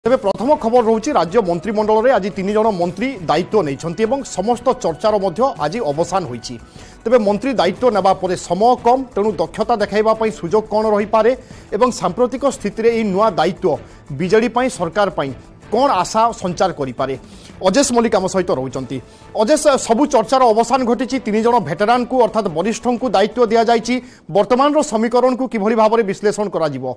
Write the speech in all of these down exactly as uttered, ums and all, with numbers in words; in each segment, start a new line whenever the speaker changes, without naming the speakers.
तेज प्रथम खबर रोचे राज्य मंत्रिमंडल में आज तीन जन मंत्री दायित्व नहीं समस्त चर्चार आज अवसान होती तेज मंत्री दायित्व नेबापर समय कम तेणु दक्षता देखाइबा सुजोग कौन रही पारे एवं सांप्रतिक स्थिति में नुआ दायित्व बीजेडी सरकार कौन आशा संचार करें अजेश मल्लिक आम सहित रोचंती। अजेश सबू चर्चार अवसान घटी तीन जन भेटेरान को अर्थात वरिष्ठ को दायित्व दि जाए वर्तमान समीकरण को किभली भाव में विश्लेषण करा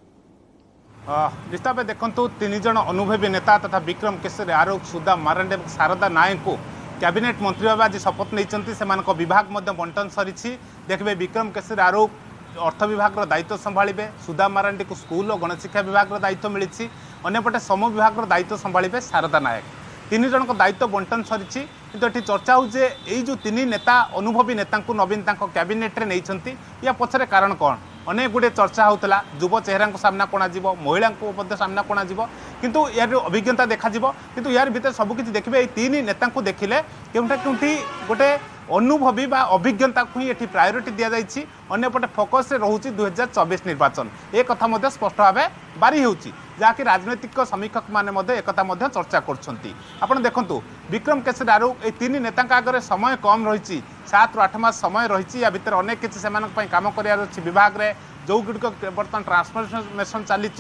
निश्चित भाव देखु तीन जन अनुभवी नेता तथा विक्रम केशरी आरोप सुधा मारांडे शारदा नायक को कैबिनेट मंत्री भाव आज शपथ नहीं विभाग बंटन सरी देखिए विक्रम केशरी आरोप अर्थ विभाग दायित्व संभाळे सुधा मारांडी को स्कूल और गणशिक्षा विभाग दायित्व मिली अंपटे सम विभाग दायित्व संभाळे शारदा नायक तीन जन दायित्व बंटन सरी कि चर्चा हो जो तीन नेता अनुभवी नेता नवीन कैबिनेट नहीं या पछरे कारण कौन अनेक गुड़े चर्चा होता युव चेहरा को सामना कोणा महिला को सामना कोणा किंतु यार अभिज्ञता देखा किंतु यार भीतर सबकि देखिए तीन नेता को देखिले केउठा केउठी गोटे अनुभवी बा अभिज्ञता को ही प्रायोरिटी दि जाइए अंपटे फोकस रोचे दुई हजार चौबीस निर्वाचन एक कथा स्पष्ट भाव बारी हो जहाँकि राजनैतिक समीक्षक मैंने एक चर्चा कर देखु विक्रम केशरी आरोप ये तीन नेता आगे समय कम रही सात रु आठ मास समय रही या भितर अनेक किसी से कम कर विभाग में जो गुड़िक बर्तमान ट्रांसफॉर्मेशन चली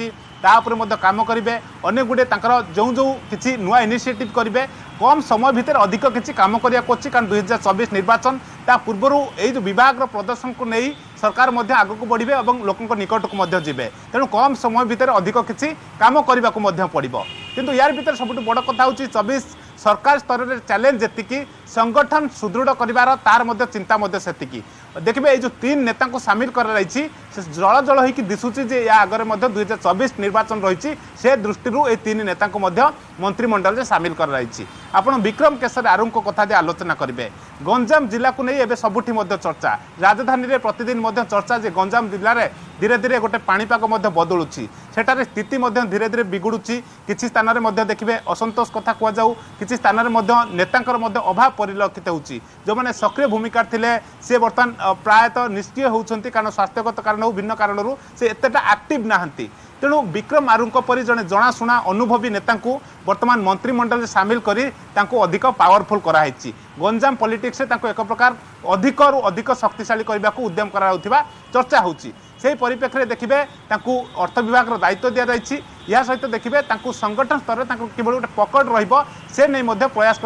कम करेंगे अनेक गुड़े जो जो किसी नुआ इनिशिएटिव करेंगे कम समय भितर अधिक किसी कम करने कारण दुई हजार चौबीस निर्वाचन ता पूर्वर यही जो विभाग प्रदर्शन को नहीं सरकार आग को बढ़े और लोकों निकट को जीवे तेणु कम समय भितर अधिक किसी कम करने को पड़ो किंतु यार भीतर सब बड़ कथा हूँ चौबीस सरकार स्तर में चैलेंज जी संगठन सुदृढ़ कर तार चिंता से देखिए जो तीन नेता को सामिल कर जल जल हो दिशुची या आगे दुई हजार चौबीस निर्वाचन रही से दृष्टि ये तीन नेता को मंत्रिमंडल में सामिल कर आपन विक्रम केशरी आरोप को कथा आलोचना करेंगे गंजाम जिला को नहीं सबुठी चर्चा राजधानी में प्रतिदिन चर्चा जे गंजाम जिले में धीरे धीरे गोटे पाणीपाग बदलुची सेठारे स्थिति धीरे धीरे बिगुड़ुची किसी स्थान में देखिए असंतोष कथा कहु किसी स्थान में नेतांकर अभाव परिलक्षित होची जो मैंने सक्रिय भूमिका थे सी बर्तमान प्रायतः निष्क्रिय होती कारण स्वास्थ्यगत कारण हो भिन्न कारण से एतेटा एक्टिव नहांती तेणु विक्रम आरुंक परी जड़े जनाशुना अनुभवी नेता वर्तमान मंत्रिमंडल सामिल करी तांको अधिक पावरफुल कराई गंजाम पॉलिटिक्स एक प्रकार अधिक रु अधिक शक्तिशाली करने को उद्यम करा चर्चा होची से परिप्रेक्षी देखिए अर्थ विभाग दायित्व दि जाए या सहित देखिए संगठन स्तर में कि गोटे पकड़ रही नहीं प्रयास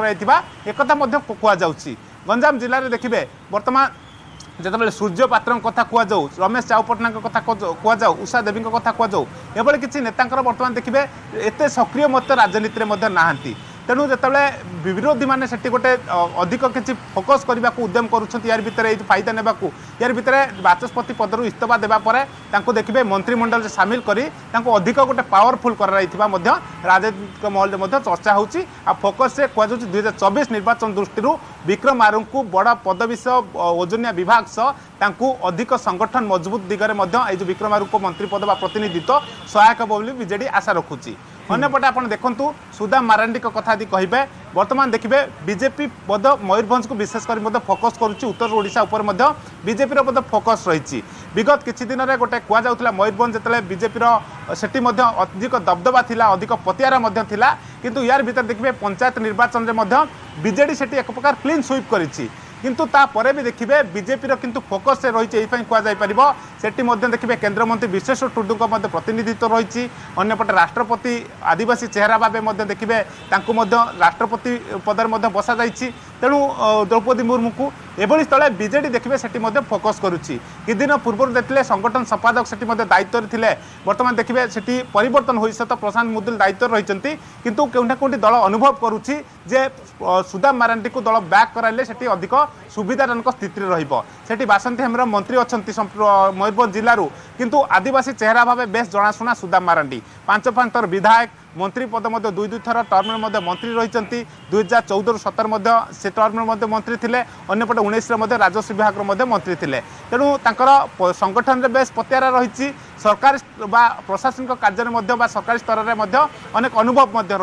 कर गंजाम जिले में देखिए वर्तमान जिते सूर्य पात्र कथा कहु रमेश साहू पट्टनायक कथा कहु उषा देवी कथा कहु एभली किसी नेता बर्तमान देखिए एत सक्रिय मत राजनीति में नहांती तेणु जिते विरोधी मैंने से गोटे अधिक किसी फोकस करने को उद्यम करुँच यार भितर ये फायदा ने यार भितर बाचस्पति पदर इस्तीफा देवापर देखिए मंत्रिमंडल से सामिल करी अधिक गोटे पावरफुल कर राजनीतिक महल में चर्चा हो फोकस से कहु दुई हजार चौबीस निर्वाचन दृष्टि विक्रम आरोप को बड़ पदवी सह ओजनिया विभाग सह अधिक संगठन मजबूत दिगरे जो विक्रम आरोप मंत्री पद प्रतिनिधित्व सहायक बोली बीजेडी आशा रखुची अन्यपटे आप देखु सुधा मारांडी कथा कहे बर्तमान देखिए बीजेपी बोध मयूरभंज को विशेषकर फोकस करुच्ची उत्तर ओडिशा उपर बीजेपी फोकस रही विगत किसी दिन में गोटे कहला मयूरभंज जो बीजेपी सेठी अधिक दबदबा थिला अधिक पतियारा थिला किंतु यार भीतर देखिए पंचायत निर्वाचन में बीजेडी सेठी एक प्रकार क्लीन स्वीप करिछि किंतु तापर भी देखिए बीजेपी किंतु फोकस से रही है कहुपर सेठी देखिए केन्द्रमंत्री विश्वेश्वर टुडू प्रतिनिधित्व रही अंपटे राष्ट्रपति आदिवासी चेहरा भाव देखिए राष्ट्रपति पदर बसा जाइए तेणु द्रौपदी मुर्मू को एभली स्थल बीजेडी देखिए सेठी फोकस करुच्ची कि दिन पूर्व देखिए संगठन संपादक सेठी दायित्व थे बर्तमान देखिए सेठी परिवर्तन हो तो प्रशांत मुदुल दायित्व रही किंतु केउठा केउठी दल अनुभव करुच्ची जे सुधा मारांडी को दल बैक कराइले सेठी अधिक सुविधाजनक स्थिति रही बासंती हेम्ब्रम मंत्री अच्छा मयूरभंज जिलूर किंतु आदिवासी चेहरा भाव बेस जनाशुना सुधा मारांडी पांच पांच थर विधायक मंत्री पद दुई दुई थर टर्म में मंत्री रही दुई हजार चौदह सतर से टर्म में मंत्री थे अंपटे उन्नीस राजस्व विभाग मंत्री थे तेणु तर संगठन में बेस पतियारा रही सरकार प्रशासनिक कार्य सरकारी स्तर में अनेक अनुभव रही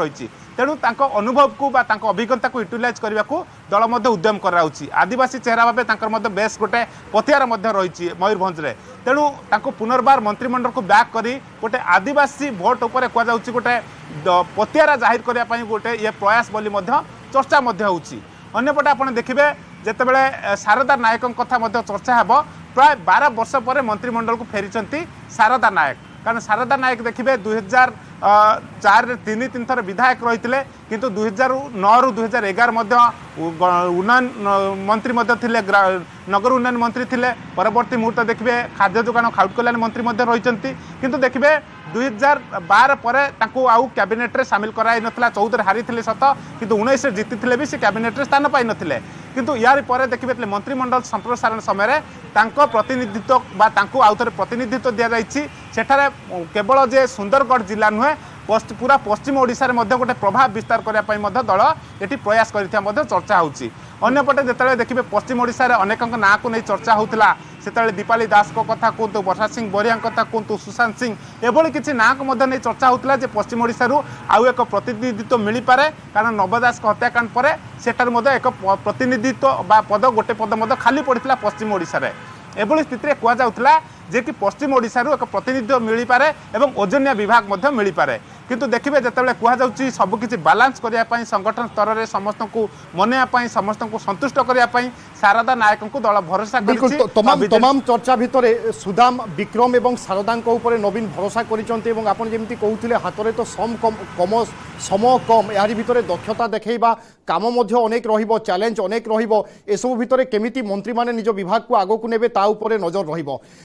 तेणु तांको अनुभव को बा तांको अभिज्ञता को यूटिलाइज करने को दल मध्य उद्यम कराउछि आदिवासी चेहरा भाव तांकर मध्य बेस गोटे पथियार मध्य रही मयूरभंज रे तेणु तांको पुनर्बार मंत्रिमंडल को बैक करी गोटे आदिवासी भोट उपर कहुछि गोटे पथियारा जाहिर करने गोटे ये प्रयास बोली मध्य चर्चा मध्य होछि अन्यपटे आपण देखिबे जेतेबेले शारदा नायक कथा मध्य चर्चा हेबो प्राय बारह वर्ष पर मंत्रिमंडल को फेरी शारदा नायक कारण शारदा नायक देखिए दुई हजार चार तीन तीन थर विधायक रही है किंतु दुई हजार नौ रु दुई हजार एगार उन्नयन मंत्री थिले नगर उन्नयन मंत्री थिले परवर्ती मुहूर्त देखिए खाद्य जोगान खाउट कल्याण मंत्री रही किंतु देखिए दुई हजार बार पर आउ कैबिनेट रे सामिल कराई नथिला चौदह हारी थे सत किंतु उन्नीस जीति थे भी से कैबिनेट रे स्थान पाई नथिले किंतु यार पर देखिए मंत्रिमंडल संप्रसारण समय तांको प्रतिनिधित्व बा तांको आउ थे प्रतिनिधित्व दि जाइछि सेठारे केवल जे सुंदरगढ़ जिला नुहे पश्च पूरा पश्चिम ओडिशा रे मध्य गोटे प्रभाव विस्तार करने ପାଇଁ ମଧ୍ୟ दल एटी प्रयास करिथिया ମଧ୍ୟ चर्चा होछि अन्यपटे जेतेबेले देखिबे पश्चिम ओडिशा रे अनेकଙ୍କ नाँ को नहीं चर्चा होउथिला सेतेबेले दीपाली दास को कथा कहतु वर्षा सिंह बरिया कथा कहतु सुशांत सिंह एभली किछि नाँ को ମଧ୍ୟ नहीं चर्चा होउथिला जे पश्चिम ओडिशा रु आउ एक प्रतिनिधित्व मिली पारे कारण नवदास हत्याकांड पर सेठार ମଧ୍ୟ एक प्रतिनिधित्व बा पद गोटे पद ମଧ୍ୟ खाली पड़िथिला पश्चिम ओडिशा रे एभली स्थिति रे कुआ जाउथिला जे कि पश्चिम ओडिशा रु एक प्रतिनिधित्व मिली पारे एवं ओजनिया विभाग ମଧ୍ୟ मिली पारे किंतु देखिए जितेबाला कहु सबकि बालांस करने संगठन स्तर में समस्त को मनवाई समस्त को संतुष्ट करने शारदा नायक को दल भरोसा
बिल्कुल तमाम तमाम चर्चा भितर सुदाम विक्रम और शारदा नवीन भरोसा करमती कहते हाथ में तो सम कम कम सम कम यार भितर दक्षता देखा काम अनेक चैलेंज अनेक रसबू भितर केमिति मंत्री माने निज विभाग को आगक नेबे ता उपरे नजर रहिबो।